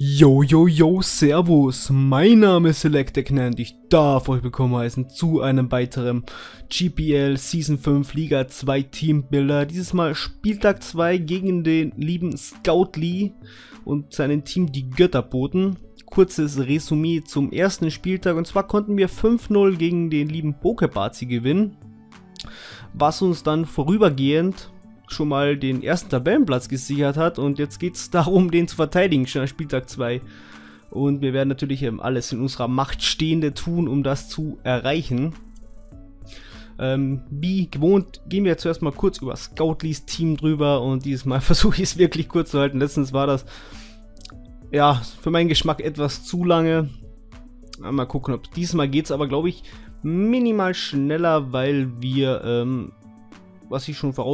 Yo, yo, yo, servus, mein Name ist Selectech und ich darf euch willkommen heißen zu einem weiteren GPL Season 5 Liga 2 Teambuilder. Dieses Mal Spieltag 2 gegen den lieben Scout Lee und seinem Team die Götterboten. Kurzes Resümee zum ersten Spieltag, und zwar konnten wir 5-0 gegen den lieben Pokebazi gewinnen, was uns dann vorübergehend schon mal den ersten Tabellenplatz gesichert hat, und jetzt geht es darum, den zu verteidigen, schon an Spieltag 2. Und wir werden natürlich alles in unserer Macht Stehende tun, um das zu erreichen. Wie gewohnt gehen wir zuerst mal kurz über Scout Lees Team drüber, und dieses Mal versuche ich es wirklich kurz zu halten. Letztens war das, ja, für meinen Geschmack etwas zu lange. Mal gucken, ob diesmal geht es aber, glaube ich, minimal schneller, weil wir, was ich schon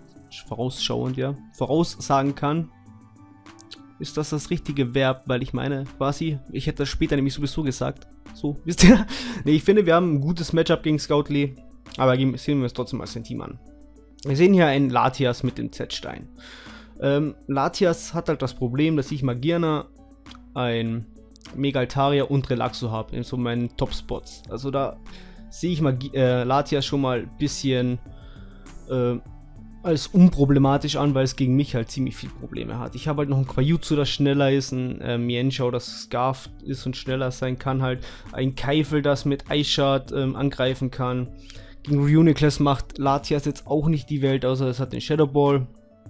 voraussagen kann, ist das richtige Verb, weil ich meine, quasi, ich hätte das später nämlich sowieso gesagt. So, wisst ihr? Ne, ich finde, wir haben ein gutes Matchup gegen Scout Lee, aber sehen wir es trotzdem als ein Team an. Wir sehen hier einen Latias mit dem Z-Stein. Latias hat halt das Problem, dass ich Magierna, ein Mega Altaria und Relaxo habe, in so meinen Top-Spots. Also da sehe ich Latias schon mal ein bisschen als unproblematisch an, weil es gegen mich halt ziemlich viele Probleme hat. Ich habe halt noch ein Quajutsu, das schneller ist, ein Mienshao, das Scarf ist und schneller sein kann, halt ein Keifel, das mit Ice-Shard angreifen kann. Gegen Reuniclus macht Latias jetzt auch nicht die Welt, außer es hat den Shadow Ball.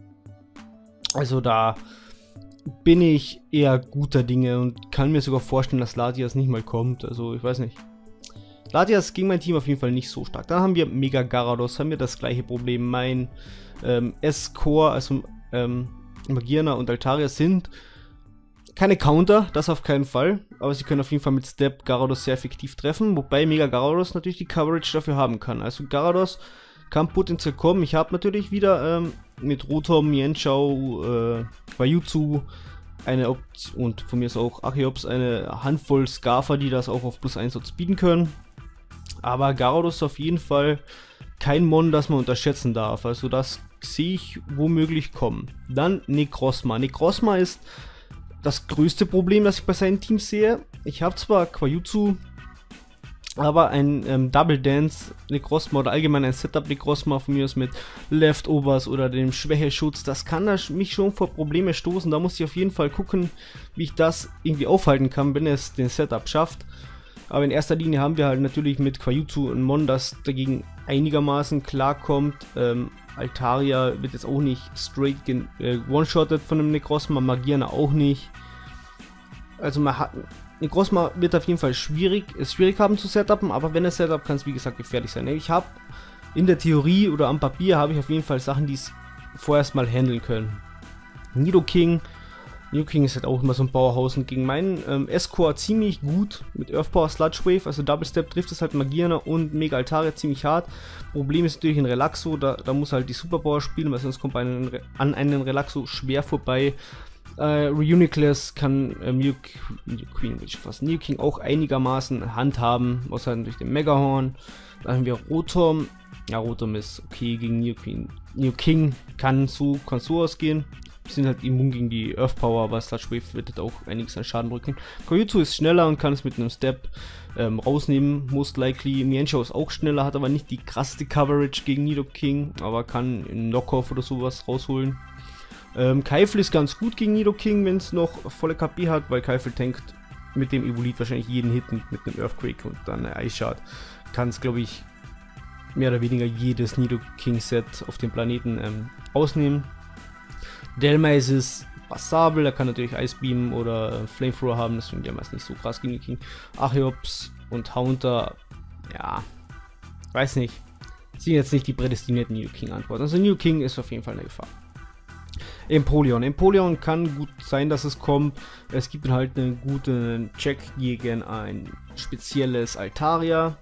Also da bin ich eher guter Dinge und kann mir sogar vorstellen, dass Latias nicht mal kommt. Also ich weiß nicht. Latias gegen mein Team auf jeden Fall nicht so stark. Dann haben wir Mega Garados, haben wir das gleiche Problem. Mein S-Core, also Magierna und Altaria sind keine Counter, das auf keinen Fall. Aber sie können auf jeden Fall mit Step Garados sehr effektiv treffen. Wobei Mega Garados natürlich die Coverage dafür haben kann. Also Garados kann potenziell kommen. Ich habe natürlich wieder mit Rotom, Mienshao, Quajutsu eine Option, und von mir ist auch Archeops, eine Handvoll Scarfer, die das auch auf +1 bieten können. Aber Garados ist auf jeden Fall kein Mon, das man unterschätzen darf. Also das sehe ich womöglich kommen. Dann Necrozma. Necrozma ist das größte Problem, das ich bei seinen Teams sehe. Ich habe zwar Quajutsu, aber ein Double Dance Necrozma oder allgemein ein Setup Necrozma von mir ist mit Leftovers oder dem Schwächeschutz, das kann mich schon vor Probleme stoßen. Da muss ich auf jeden Fall gucken, wie ich das irgendwie aufhalten kann, wenn es den Setup schafft. Aber in erster Linie haben wir halt natürlich mit Quajutsu ein Mon, das dagegen einigermaßen klarkommt. Altaria wird jetzt auch nicht straight one-shotted von einem Necrozma, Magierna auch nicht. Also Necrozma wird auf jeden Fall schwierig haben zu setupen, aber wenn es Setup, kann es wie gesagt gefährlich sein. Ich habe in der Theorie oder am Papier habe ich auf jeden Fall Sachen, die es vorerst mal handeln können. Nidoking ist halt auch immer so ein Powerhouse, und gegen meinen S-Core ziemlich gut mit Earth Power Sludge Wave, also Double Step trifft es halt Magierna und Mega Altaria ziemlich hart. Problem ist natürlich ein Relaxo, da muss halt die Super Power spielen, weil sonst kommt an einen Relaxo schwer vorbei. Reuniclus kann Nidoking auch einigermaßen handhaben, außer durch den Megahorn. Dann haben wir Rotom. Ja, Rotom ist okay gegen Nidoking, kann so ausgehen. Sind halt immun gegen die Earth Power, aber Sludge Wave wird auch einiges an Schaden drücken. Quajutsu ist schneller und kann es mit einem Step rausnehmen, most likely. Mienshao ist auch schneller, hat aber nicht die krasseste Coverage gegen Nidoking, aber kann einen Knockoff oder sowas rausholen. Keifel ist ganz gut gegen Nidoking, wenn es noch volle KP hat, weil Keifel tankt mit dem Evolit wahrscheinlich jeden Hit mit einem Earthquake und dann eine Ice Shard. Kann es, glaube ich, mehr oder weniger jedes Nidoking-Set auf dem Planeten ausnehmen. Dhelmise ist passabel, er kann natürlich Ice Beam oder Flamethrower haben, deswegen der ist nicht so krass gegen Nidoking. Archeops und Haunter, ja, weiß nicht, sind jetzt nicht die prädestinierten Nidoking-Antworten. Also Nidoking ist auf jeden Fall eine Gefahr. Empoleon kann gut sein, dass es kommt. Es gibt halt einen guten Check gegen ein spezielles Altaria,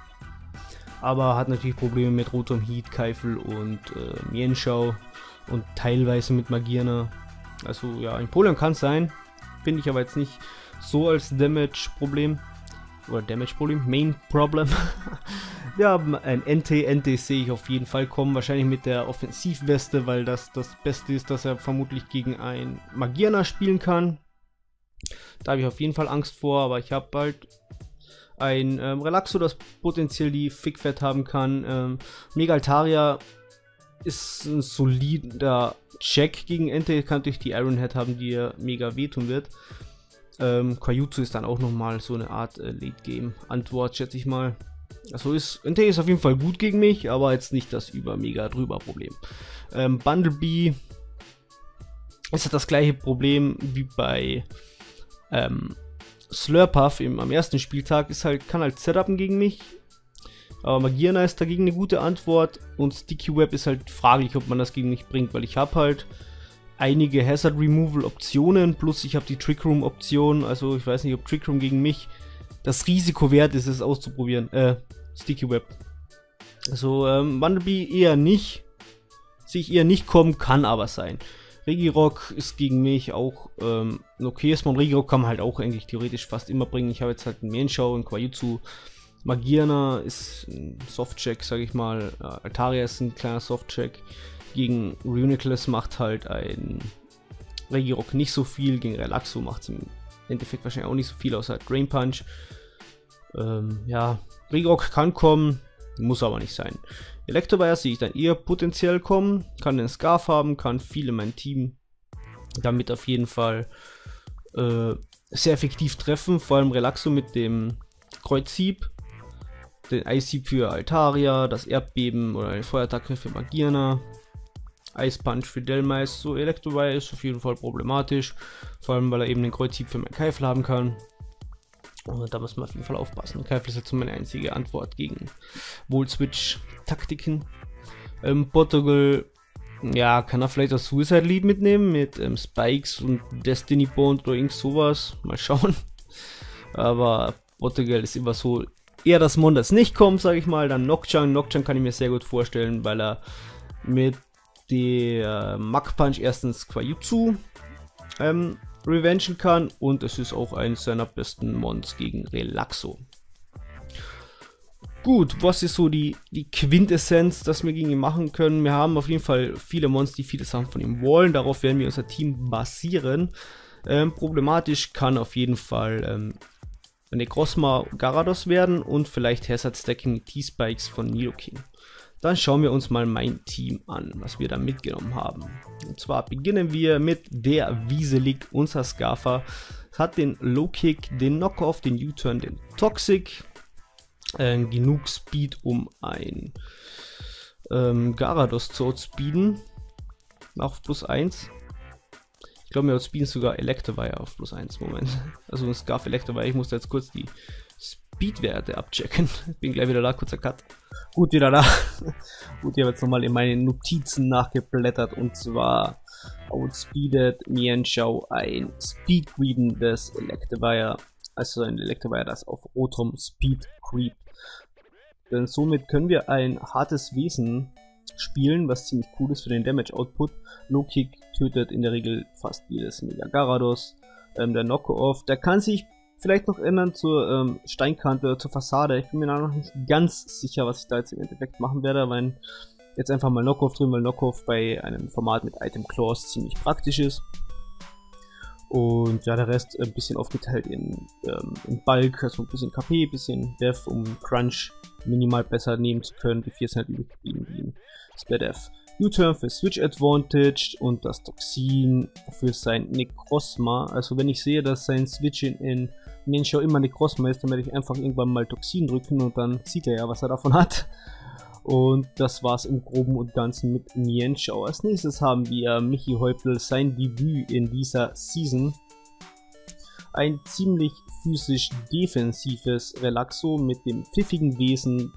aber hat natürlich Probleme mit Rotom, Heat, Keifel und Mienshao und teilweise mit Magierna. Also ja, Empoleon kann es sein, finde ich aber jetzt nicht so als Damage-Problem. Oder Damage-Problem, Main-Problem. Wir haben ein NT sehe ich auf jeden Fall kommen, wahrscheinlich mit der Offensivweste, weil das das Beste ist, dass er vermutlich gegen ein Magierna spielen kann. Da habe ich auf jeden Fall Angst vor, aber ich habe halt ein Relaxo, das potenziell die Fick-Fett haben kann. Mega Altaria ist ein solider Check gegen Entei, kann durch die Ironhead haben, die ihr mega wehtun wird. Quajutsu ist dann auch nochmal so eine Art Late-Game-Antwort, schätze ich mal. Also Entei ist auf jeden Fall gut gegen mich, aber jetzt nicht das Mega-Drüber-Problem. Bundlebee ist halt das gleiche Problem wie bei Slurpuff am ersten Spieltag, kann halt setupen gegen mich. Aber Magierna ist dagegen eine gute Antwort und Sticky Web ist halt fraglich, ob man das gegen mich bringt, weil ich habe halt einige Hazard Removal Optionen, plus ich habe die Trick Room Option, also ich weiß nicht, ob Trick Room gegen mich das Risiko wert ist, es auszuprobieren. Sticky Web. Also Bundlebee eher nicht, sehe ich eher nicht kommen, kann aber sein. Regirock ist gegen mich auch ein okayes Mon. Regirock kann man halt auch eigentlich theoretisch fast immer bringen. Ich habe jetzt halt einen Mienshao und Quajutsu. Magierna ist ein Softcheck, sage ich mal. Altaria ist ein kleiner Softcheck. Gegen Reuniclus macht halt ein Regirock nicht so viel. Gegen Relaxo macht es im Endeffekt wahrscheinlich auch nicht so viel, außer Drain Punch. Ja, Regirock kann kommen, muss aber nicht sein. Electivire sehe ich dann eher potenziell kommen, kann den Scarf haben, kann viel in mein Team damit auf jeden Fall sehr effektiv treffen, vor allem Relaxo mit dem Kreuzhieb, den Eishieb für Altaria, das Erdbeben oder eine Feuerattacke für Magierna, Eispunch für Dhelmise. So, Electivire ist auf jeden Fall problematisch, vor allem weil er eben den Kreuzhieb für meinen Keifel haben kann. Und da muss man auf jeden Fall aufpassen. Keifel ist jetzt meine einzige Antwort gegen Volt-Switch-Taktiken. Portugal, ja, kann er vielleicht das Suicide Lead mitnehmen mit Spikes und Destiny Bond oder irgend sowas. Mal schauen. Aber Portugal ist immer so eher das Mon, das nicht kommt, sage ich mal. Dann Nocturne. Nocturne kann ich mir sehr gut vorstellen, weil er mit der Mach Punch erstens Quajutsu revengen kann und es ist auch eines seiner besten Mons gegen Relaxo. Gut, was ist so die Quintessenz, dass wir gegen ihn machen können? Wir haben auf jeden Fall viele Mons, die viele Sachen von ihm wollen. Darauf werden wir unser Team basieren. Problematisch kann auf jeden Fall Necrozma Garados werden und vielleicht Hazard Stacking mit T-Spikes von Nidoking. Dann schauen wir uns mal mein Team an, was wir da mitgenommen haben. Und zwar beginnen wir mit der Wieselig, unser Scarfer. Hat den Low-Kick, den Knock-Off, den U-Turn, den Toxic. Genug Speed, um ein Garados zu outspeeden. Auf +1. Ich glaube, wir outspeeden sogar Electivire auf +1. Moment. Also ein Scarf Electivire. Ich muss jetzt kurz die Speedwerte abchecken. Bin gleich wieder da, kurzer Cut. Gut, wieder da. Gut, ich habe jetzt nochmal in meine Notizen nachgeblättert und zwar outspeedet Mienshao ein Speed-Creepen des Electivire, also ein Electivire, das auf Rotom Speed Creep. Denn somit können wir ein hartes Wesen spielen, was ziemlich cool ist für den Damage Output. Low Kick tötet in der Regel fast jedes Mega Garados. Der Knock-Off, der kann sich vielleicht noch ändern zur Steinkante, zur Fassade. Ich bin mir da noch nicht ganz sicher, was ich da jetzt im Endeffekt machen werde, weil jetzt einfach mal Knock-Off drin, weil Knock-Off bei einem Format mit Item Clause ziemlich praktisch ist. Und ja, der Rest ein bisschen aufgeteilt in Bulk, also ein bisschen KP, ein bisschen Death, um Crunch minimal besser nehmen zu können. Die 4 sind halt übrig geblieben wie ein Splat-F. U-Turn für Switch Advantage und das Toxin für sein Necrozma. Also wenn ich sehe, dass sein Switch in Mienshao immer Necrozma ist, dann werde ich einfach irgendwann mal Toxin drücken und dann sieht er ja, was er davon hat. Und das war's im Groben und Ganzen mit Mienshao. Als nächstes haben wir Michi Häupl, sein Debüt in dieser Season. Ein ziemlich physisch defensives Relaxo mit dem pfiffigen Wesen,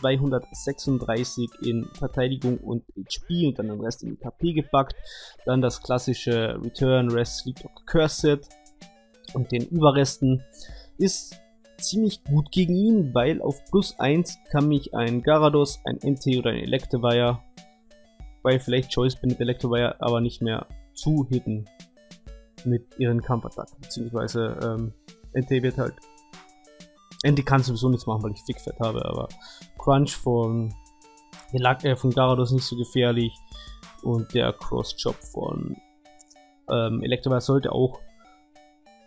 236 in Verteidigung und HP und dann den Rest in die KP gepackt. Dann das klassische Return, Rest, Sleep, Curse Set und den Überresten ist ziemlich gut gegen ihn, weil auf +1 kann mich ein Garados, ein Entei oder ein Electivire, weil vielleicht Choice bin mit Electivire, aber nicht mehr zu hitten mit ihren Kampfattacken, beziehungsweise Entei wird halt, Entei kann sowieso nichts machen, weil ich Fick-Fett habe, aber Crunch von Garados nicht so gefährlich und der Cross-Chop von Electivire sollte auch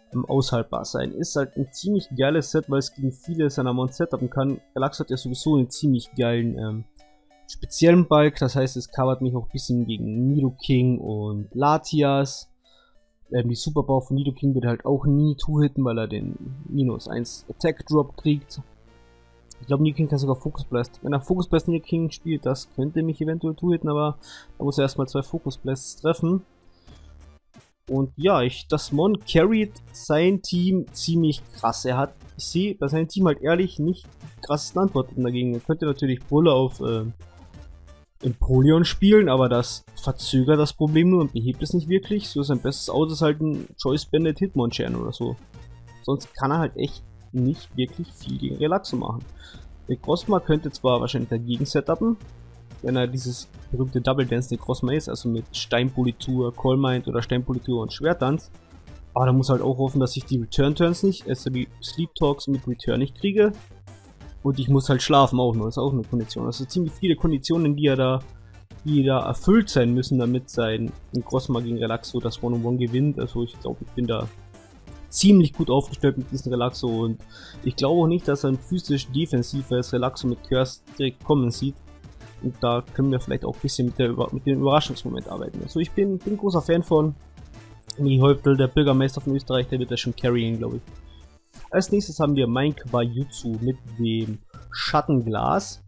aushaltbar sein. Ist halt ein ziemlich geiles Set, weil es gegen viele seiner Mons setupen kann. Relaxo hat ja sowieso einen ziemlich geilen speziellen Bulk, das heißt, es covert mich auch ein bisschen gegen Nidoking und Latias. Die Superpower von Nidoking wird halt auch nie two-hitten, weil er den -1 Attack Drop kriegt. Ich glaube, Nidoking kann sogar Focus Blast. Wenn er Focus Blast Nidoking spielt, das könnte mich eventuell two-hitten, aber da muss er erstmal 2 Focus Blasts treffen. Und ja, das Mon carried sein Team ziemlich krass. Ich sehe bei seinem Team halt ehrlich nicht die krassesten Antworten dagegen. Er könnte natürlich Bulle auf Empoleon spielen, aber das verzögert das Problem nur und behebt es nicht wirklich. So sein bestes Aus ist halt ein Choice Bandit Hitmonchan oder so. Sonst kann er halt echt nicht wirklich viel gegen Relaxo machen. Der Necrozma könnte zwar wahrscheinlich dagegen setupen, wenn er dieses berühmte Double Dance Necrozma ist, also mit Steinpolitur, Calm Mind oder Steinpolitur und Schwertanz. Aber da muss halt auch hoffen, dass ich die Return Turns nicht, also die Sleep Talks mit Return nicht kriege. Und ich muss halt schlafen auch nur, das ist auch eine Kondition. Also ziemlich viele Konditionen, die da erfüllt sein müssen, damit sein Necrozma gegen Relaxo das One-on-One gewinnt. Also ich glaube, ich bin da ziemlich gut aufgestellt mit diesem Relaxo und ich glaube auch nicht, dass er ein physisch defensives Relaxo mit Curse direkt kommen sieht. Und da können wir vielleicht auch ein bisschen mit dem Überraschungsmoment arbeiten. Also ich bin großer Fan von Mini Häuptel, der Bürgermeister von Österreich, der wird das schon carryen, glaube ich. Als nächstes haben wir mein Quajutsu mit dem Schattenglas,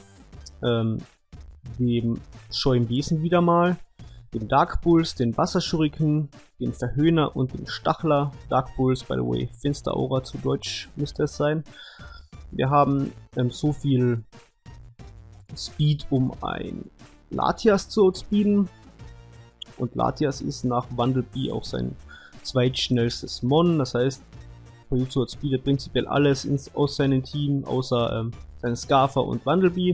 dem scheuen Besen wieder mal, dem Dark Pulse, den Wasserschuriken, den Verhöhner und den Stachler. Dark Pulse, by the way, Finster Aura zu Deutsch müsste es sein. Wir haben so viel Speed, um ein Latias zu outspeeden. Und Latias ist nach Wandel B auch sein zweitschnellstes Mon. Das heißt, Quajutsu outspeedet prinzipiell alles aus seinem Team, außer seinen Scarfer und Wandel B.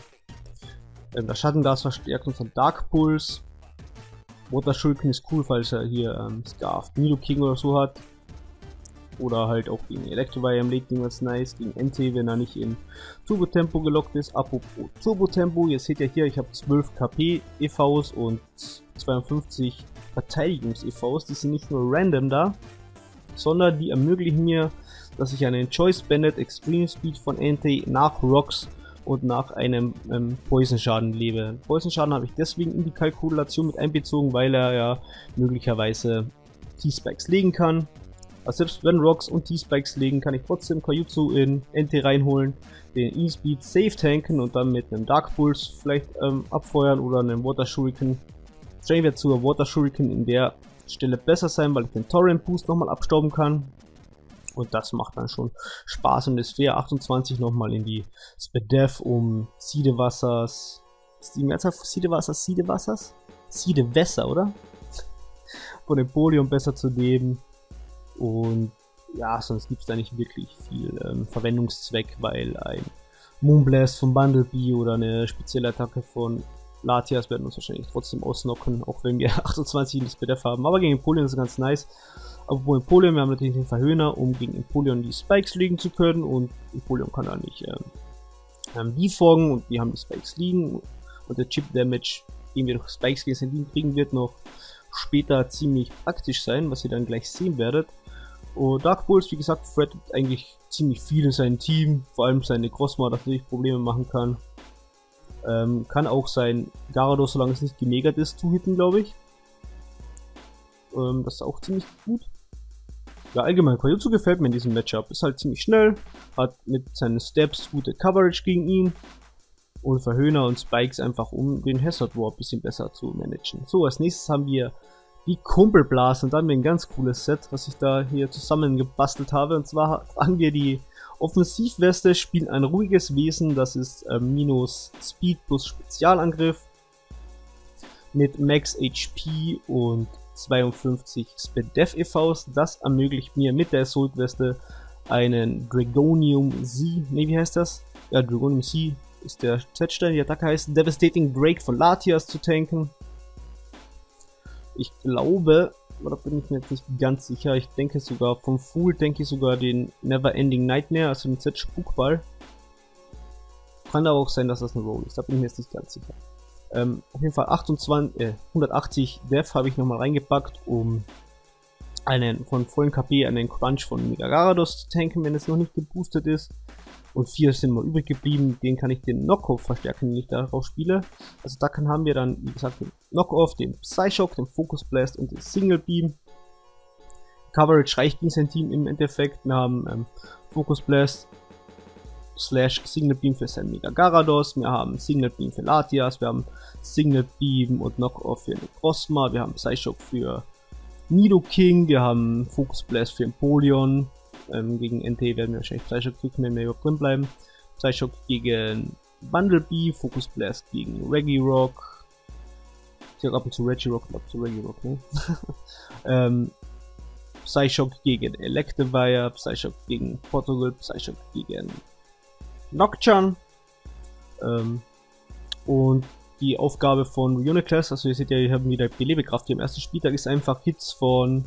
Das Schattenglas verstärkt unseren Dark Pulse. Water Shuriken ist cool, falls er hier Scarf Nidoking oder so hat. Oder halt auch gegen Electivire im Late Game ganz nice, gegen Entei, wenn er nicht in Turbo Tempo gelockt ist. Apropos Turbo Tempo, ihr seht ja hier, ich habe 12 KP EVs und 52 Verteidigungs EVs. Die sind nicht nur random da, sondern die ermöglichen mir, dass ich einen Choice Bandit Extreme Speed von Entei nach Rocks und nach einem Poison Schaden lebe. Poison Schaden habe ich deswegen in die Kalkulation mit einbezogen, weil er ja möglicherweise T-Spikes legen kann. Also selbst wenn Rocks und T-Spikes legen, kann ich trotzdem Quajutsu in Entei reinholen, den E-Speed safe tanken und dann mit einem Dark Pulse vielleicht abfeuern oder einem Water Shuriken. Wahrscheinlich wird sogar Water Shuriken in der Stelle besser sein, weil ich den Torrent Boost nochmal abstauben kann. Und das macht dann schon Spaß und ist fair. 28 nochmal in die Spadef, um Sidewassers. Ist die Mehrzahl von Sidewassers? Sidewässer, oder? Von Empoleon besser zu nehmen. Und ja, sonst gibt es da nicht wirklich viel Verwendungszweck, weil ein Moonblast von Bundle B oder eine spezielle Attacke von Latias werden uns wahrscheinlich trotzdem ausnocken, auch wenn wir 28 in das Spadef haben. Aber gegen Empoleon ist es ganz nice. Apropos Empoleon, wir haben natürlich den Verhöhner, um gegen Empoleon die Spikes legen zu können. Und Empoleon kann da nicht defogen und wir haben die Spikes liegen. Und der Chip Damage, den wir durch Spikes gegen sein kriegen, wird noch später ziemlich praktisch sein, was ihr dann gleich sehen werdet. Und Dark Pulse, wie gesagt, threatet eigentlich ziemlich viel in seinem Team, vor allem seine Necrozma, das natürlich Probleme machen kann. Kann auch sein Gyarados, solange es nicht gemegert ist, two-hitten, glaube ich. Das ist auch ziemlich gut. Ja, allgemein, Quajutsu gefällt mir in diesem Matchup. Ist halt ziemlich schnell, hat mit seinen Steps gute Coverage gegen ihn. Und Verhöhner und Spikes einfach, um den Hazard War ein bisschen besser zu managen. So, als nächstes haben wir die Kumpelblase und dann haben wir ein ganz cooles Set, was ich da hier zusammengebastelt habe. Und zwar haben wir die Offensivweste, spielt ein ruhiges Wesen, das ist minus Speed plus Spezialangriff mit Max HP und 52 Spadef EVs. Das ermöglicht mir mit der Assault Weste einen Dragonium Z, ne, wie heißt das? Ja, Dragonium Z ist der Z-Stein, die Attacke heißt Devastating Break von Latias zu tanken. Ich glaube, oder bin ich mir jetzt nicht ganz sicher, ich denke sogar vom Fool, denke ich sogar den Never Ending Nightmare, also den Z-Spukball. Kann aber auch sein, dass das eine Roll ist, da bin ich mir jetzt nicht ganz sicher. Auf jeden Fall 180 Def habe ich nochmal reingepackt, um von vollen KP einen Crunch von Mega Garados zu tanken, wenn es noch nicht geboostet ist. Und 4 sind mal übrig geblieben, den kann ich den Knockoff verstärken, den ich darauf spiele. Also da haben wir dann, wie gesagt, den Knockoff, den Psyshock, den Focus Blast und den Single Beam. Coverage reicht gegen sein Team im Endeffekt. Wir haben Focus Blast / Single Beam für sein Mega Garados, wir haben Single Beam für Latias, wir haben Single Beam und Knockoff für Necrozma, wir haben Psyshock für Nidoking, wir haben Focus Blast für Empoleon. Gegen NT werden wir wahrscheinlich Psyshock drücken, wenn wir überhaupt drin bleiben. Psyshock gegen Bumblebee, Focus Blast gegen Regirock. Ich sag ab und zu Regirock, ab zu Regirock, ne? Psyshock gegen Electivire, Psyshock gegen Portugal, Psyshock gegen Nocturne. Und die Aufgabe von Uniclass, also ihr seht ja, wir haben wieder Belebekraft hier im ersten Spieltag, ist einfach Hits von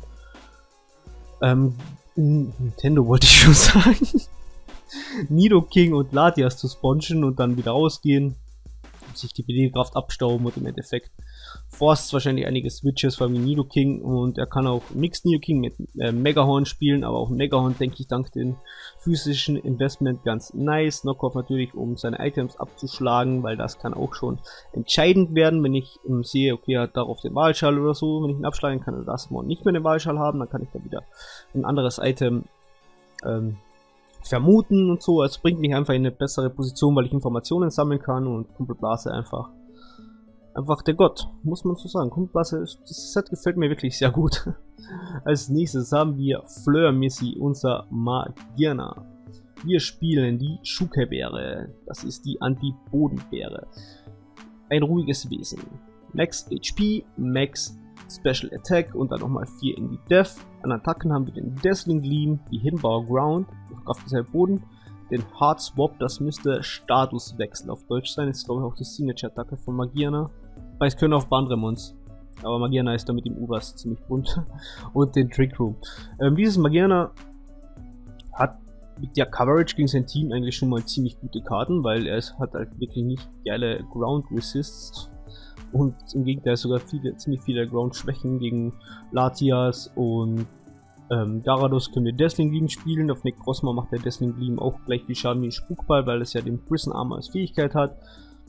Nintendo wollte ich schon sagen. Nidoking und Latias zu spongen und dann wieder rausgehen, sich die Belebekraft abstauben und im Endeffekt forst wahrscheinlich einige Switches, vor allem Nidoking, und er kann auch Mixed Nidoking mit Megahorn spielen, aber auch Megahorn denke ich dank dem physischen Investment ganz nice. Knockoff natürlich, um seine Items abzuschlagen, weil das kann auch schon entscheidend werden, wenn ich sehe, okay, er hat darauf den Wahlschall oder so, wenn ich ihn abschlagen kann, das Mon nicht mehr den Wahlschall haben, dann kann ich da wieder ein anderes Item vermuten und so. Es bringt mich einfach in eine bessere Position, weil ich Informationen sammeln kann, und Kumpel Blase einfach der Gott, muss man so sagen. Kumpel Blase, das Set gefällt mir wirklich sehr gut. Als nächstes haben wir Fleur Missy, unser Magierna. Wir spielen die Shuka-Beere, das ist die Anti-Bodenbeere. Ein ruhiges Wesen. Max HP, Max Special Attack und dann nochmal 4 in die Death. An Attacken haben wir den Dazzling Gleam, die Hinbauer Ground, auf dieser Boden, den Hard Swap, das müsste Statuswechsel auf Deutsch sein, das ist glaube ich auch die Signature-Attacke von Magierna. Weil es können auch Bandremons, aber Magierna ist da mit dem Ubers ziemlich bunt. Und den Trick Room. Dieses Magierna hat mit der Coverage gegen sein Team eigentlich schon mal ziemlich gute Karten, weil er hat halt wirklich nicht geile Ground Resists. Und im Gegenteil sogar ziemlich viele Ground-Schwächen gegen Latias und Garados können wir Dazzling Gleam spielen. Auf Necrozma macht der Dazzling Gleam auch gleich viel Schaden wie ein Spukball, weil es ja den Prison Armor als Fähigkeit hat.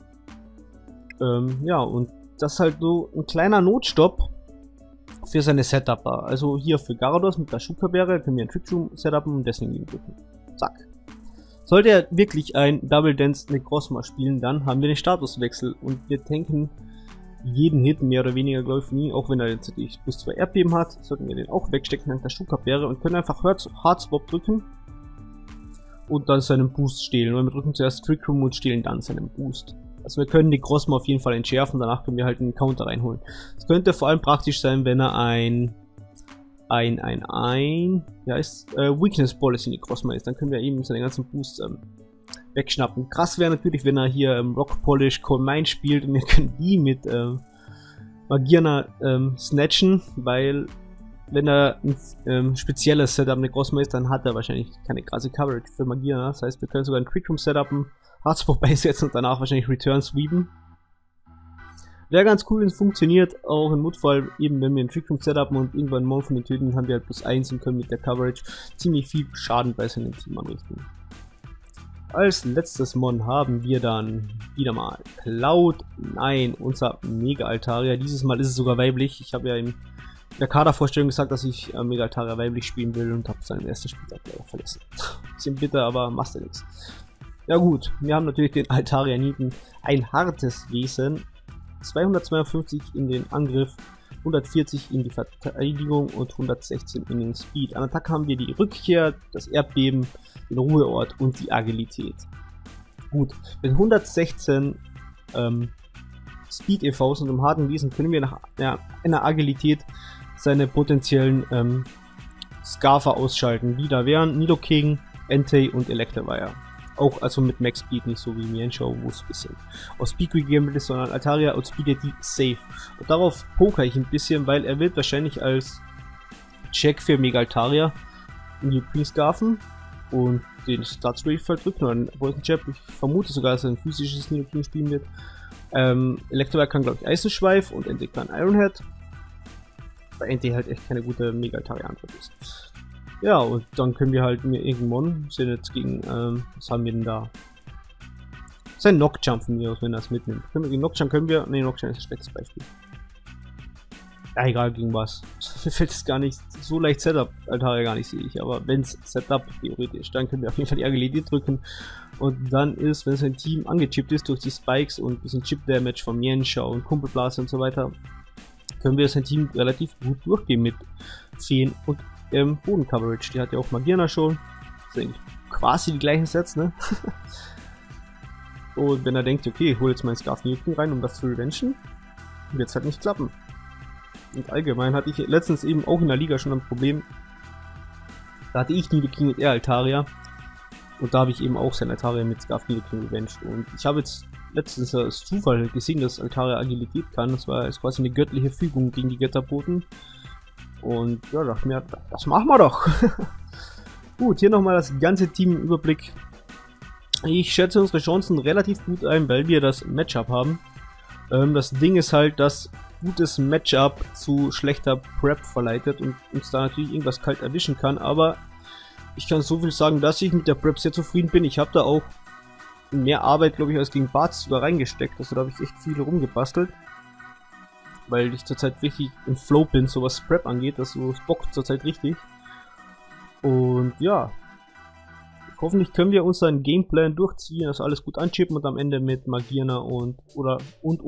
Ja, und das ist halt so ein kleiner Notstopp für seine Setupper. Also hier für Garados mit der Shuka-Beere können wir einen Trick Room setupen und Dazzling Gleam drücken. Zack. Sollte er wirklich ein Double Dance Necrozma spielen, dann haben wir den Statuswechsel und wir tanken jeden Hit mehr oder weniger, glaube ich, von ihm, auch wenn er jetzt natürlich plus 2 Erdbeben hat, sollten wir den auch wegstecken nach der Shuka-Beere und können einfach Hard Swap drücken und dann seinen Boost stehlen. Und wir drücken zuerst Trick Room und stehlen dann seinen Boost. Also wir können die Necrozma auf jeden Fall entschärfen, danach können wir halt einen Counter reinholen. Es könnte vor allem praktisch sein, wenn er Weakness Policy Necrozma ist, dann können wir eben seinen ganzen Boost wegschnappen. Krass wäre natürlich, wenn er hier Rock Polish Coal Mine spielt und wir können die mit Magierna snatchen, weil wenn er ein spezielles Setup Necrozma ist, dann hat er wahrscheinlich keine krasse Coverage für Magierna. Das heißt, wir können sogar ein Trick Room setupen, Hardspot beisetzen und danach wahrscheinlich Return sweepen. Wäre ganz cool, wenn es funktioniert, auch im Notfall, eben wenn wir ein Trick Room setupen und irgendwann Mon von den töten, haben wir halt plus 1 und können mit der Coverage ziemlich viel Schaden bei seinem Team anrichten. Als letztes Mon haben wir dann wieder mal Cloud9, unser Mega Altaria. Dieses Mal ist es sogar weiblich. Ich habe ja in der Kadervorstellung gesagt, dass ich Mega Altaria weiblich spielen will und habe es dann im ersten Spieltag vergessen. Bisschen bitter, aber machst du nichts. Ja gut, wir haben natürlich den Altaria Nieten, ein hartes Wesen. 252 in den Angriff, 140 in die Verteidigung und 116 in den Speed. An Attacke haben wir die Rückkehr, das Erdbeben, den Ruheort und die Agilität. Gut, mit 116 Speed EVs und einem harten Wesen können wir nach einer Agilität seine potenziellen Scarfer ausschalten, die da wären Nidoking, Entei und Electivire. Auch also mit Max Speed, nicht so wie Mienshao, wo es ein bisschen aus Speed gegeben ist, sondern Altaria outspeedet die safe. Und darauf poker ich ein bisschen, weil er wird wahrscheinlich als Check für Mega Altaria in die Scarfen und den Stats Rate verdrücken oder einen Poison Jab. Ich vermute sogar, dass er ein physisches Nidoking spielen wird. Electivire kann, glaube ich, Eisenschweif und Entei kann Ironhead. bei NT halt echt keine gute Mega-Altaria-Antwort ist. Ja, und dann können wir halt mir irgendeinen Mon, sind jetzt gegen, was haben wir denn da? Sein Knockjump von mir aus, wenn er es mitnimmt. Knockjump können wir, ne, Knockjump ist ein schlechtes Beispiel. Ja, egal gegen was. Mir fällt es gar nicht so leicht Setup, Altaria gar nicht sehe ich, aber wenn es Setup theoretisch, dann können wir auf jeden Fall die Agilität drücken. Und dann ist, wenn sein Team angechippt ist durch die Spikes und ein bisschen Chip-Damage von Mienshao und Kumpelblase und so weiter, können wir sein Team relativ gut durchgehen mit Feen und Boden-Coverage. Die hat ja auch Magierna schon. Das sind quasi die gleichen Sets, ne? Und wenn er denkt, okay, ich hole jetzt meinen Scarf Newton rein, um das zu revengen, wird es halt nicht klappen. Und allgemein hatte ich letztens eben auch in der Liga schon ein Problem. Da hatte ich Nidoking mit Altaria. Und da habe ich eben auch sein Altaria mit Scarf Nidoking revenged. Und ich habe jetzt letztens als Zufall gesehen, dass Altaria Agilität kann. Das war jetzt quasi eine göttliche Fügung gegen die Götterboten. Und ja, dachte mir, das machen wir doch. Gut, hier nochmal das ganze Team im Überblick. Ich schätze unsere Chancen relativ gut ein, weil wir das Matchup haben. Das Ding ist halt, dass gutes Matchup zu schlechter Prep verleitet und uns da natürlich irgendwas kalt erwischen kann, aber ich kann so viel sagen, dass ich mit der Prep sehr zufrieden bin. Ich habe da auch mehr Arbeit, glaube ich, als gegen Bartz sogar reingesteckt, also da habe ich echt viel rumgebastelt, weil ich zurzeit richtig im Flow bin, so was Prep angeht, also es bockt zurzeit richtig. Und ja, hoffentlich können wir unseren Gameplan durchziehen, also alles gut anchippen und am Ende mit Magierna oder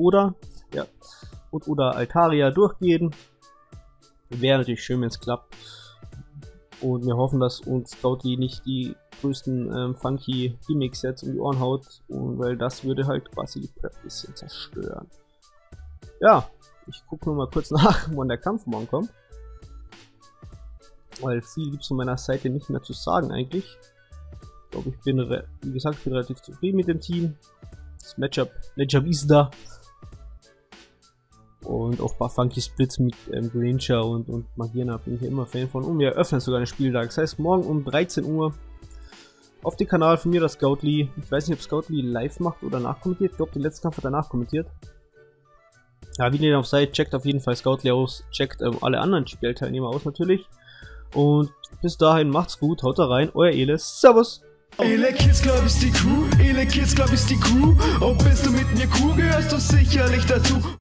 Altaria durchgehen. Wäre natürlich schön, wenn es klappt. Und wir hoffen, dass uns Scoutly nicht die größten funky Gimmick-Sets um die Ohren haut, und weil das würde halt quasi die Prep ein bisschen zerstören. Ja, ich gucke nur mal kurz nach, wann der Kampf morgen kommt. Weil viel gibt es von meiner Seite nicht mehr zu sagen eigentlich. Ich glaube, ich bin, wie gesagt, relativ zufrieden mit dem Team. Das Matchup ist da. Und auch ein paar funky Splits mit Greninja und Magierna bin ich ja immer Fan von. Und wir eröffnen sogar den Spieltag. Das heißt, morgen um 13 Uhr auf dem Kanal von mir, das Scoutly. Ich weiß nicht, ob Scoutly live macht oder nachkommentiert. Ich glaube, den letzten Kampf hat er nachkommentiert. Ja, wie ihr auf seid, checkt auf jeden Fall Scoutly aus. Checkt alle anderen Spielteilnehmer aus natürlich. Und bis dahin macht's gut. Haut da rein. Euer Elis. Servus. Kids, glaub ist die Crew, Kids, glaub ist die Crew. Und bist du mit mir cool, gehörst du sicherlich dazu.